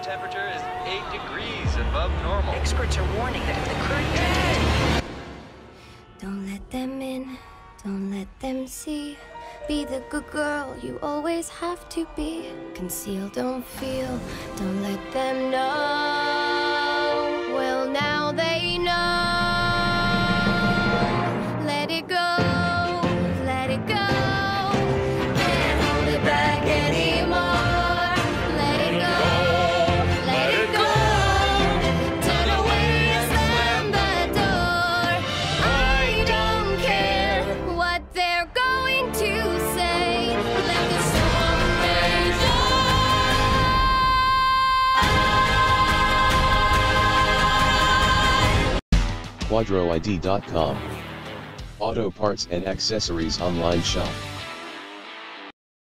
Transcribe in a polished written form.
temperature is 8 degrees above normal. Experts are warning that if the current Don't let them in, don't let them see. Be the good girl you always have to be. Conceal, don't feel, don't let them know. Well, now they know. Let it go, let it go. Can't hold it back anymore. Let it go, let it go. Turn away and slam the door. I don't care what they're going to say. Let the storm rage KHODROiD.com. Auto parts and accessories online shop.